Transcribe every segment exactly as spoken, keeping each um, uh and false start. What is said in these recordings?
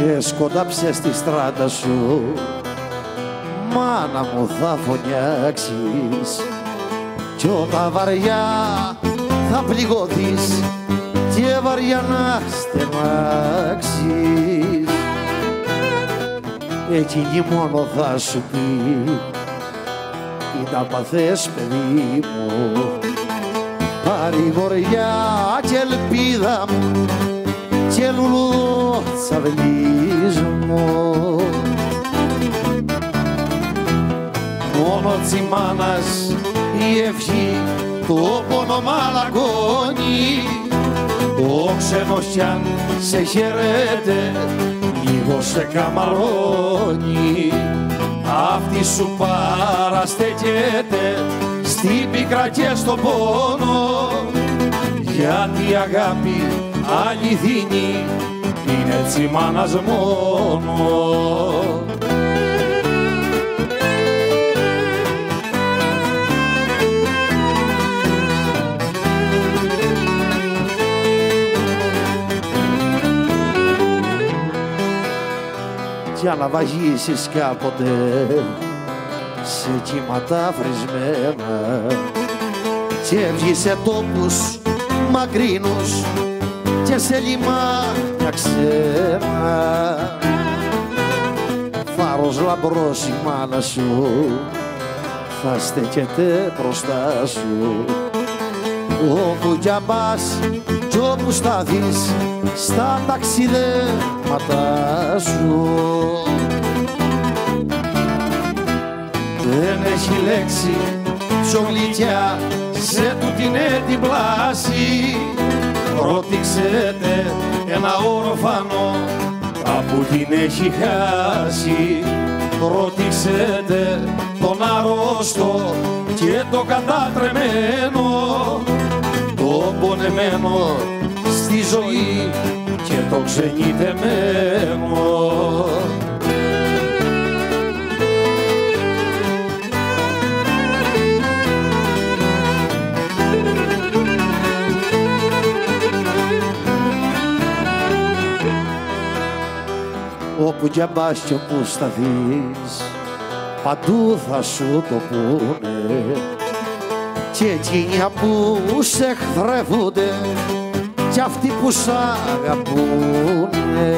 και σκοντάψε στη στράτα σου, μάνα μου θα φωνιάξεις κι όταν βαριά θα πληγωθείς και βαριά να στενάξεις. Εκείνη μόνο θα σου πει είναι απαθές παιδί μου, παρηγοριά και ελπίδα μου και λουλούτσαυλισμό. Μόνο τσιμάνας η ευχή το πόνο μαλακώνει, ο ξένος κι αν σε χαιρέται λίγο σε καμαρώνει. Αυτή σου παραστέκεται στην πίκρα και στον πόνο, γιατί η αγάπη αληθινή είναι τσιμάνας μόνο. Για να βαγίσεις κάποτε σε κύματα φρισμένα και βγεις σε τόπους μακρινούς και σε λιμάνια ξένα, φάρος λαμπρός η μάνα σου θα στέκεται μπροστά σου, όπου κι αν πας κι όπου σταθείς στα ταξιδέματα σου. Δεν έχει λέξη πιο γλυκιά σε τούτην την πλάση, ρωτήξετε ένα όρφανο κάπου την έχει χάσει. Ρωτήξετε τον αρρώστο και το κατάτρεμένο, το πονεμένο στη ζωή και το ξενιτεμένο. Όπου κι αν πας κι όπου σταθείς παντού θα σου το πούνε, και εκείνοι που σε εχθρεύονται κι αυτοί που σ' αγαπούνε.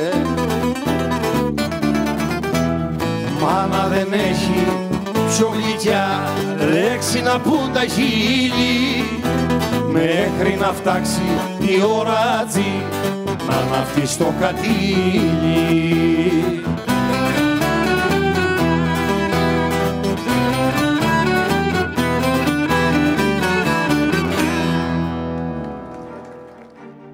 Μάνα δεν έχει πιο γλυκιά λέξη να πουν τα χείλη, μέχρι να φτάξει η ώρα να ναυτεί στο κατήλι.